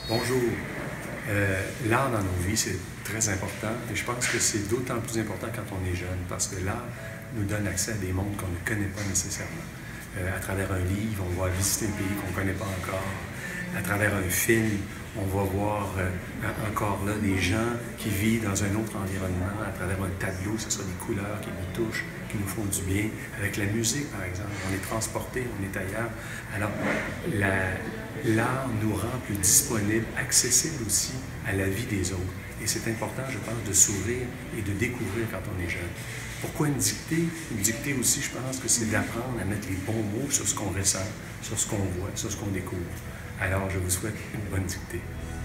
Bonjour. L'art dans nos vies, c'est très important et je pense que c'est d'autant plus important quand on est jeune parce que l'art nous donne accès à des mondes qu'on ne connaît pas nécessairement. À travers un livre, on va visiter un pays qu'on ne connaît pas encore. À travers un film, on va voir encore là des gens qui vivent dans un autre environnement à travers un tableau, ce sont des couleurs qui nous touchent, qui nous font du bien. Avec la musique, par exemple, on est transporté, on est ailleurs. Alors, l'art nous rend plus disponibles, accessibles aussi à la vie des autres. Et c'est important, je pense, de s'ouvrir et de découvrir quand on est jeune. Pourquoi une dictée? Une dictée aussi, je pense que c'est d'apprendre à mettre les bons mots sur ce qu'on ressent, sur ce qu'on voit, sur ce qu'on découvre. Alors, je vous souhaite une bonne dictée.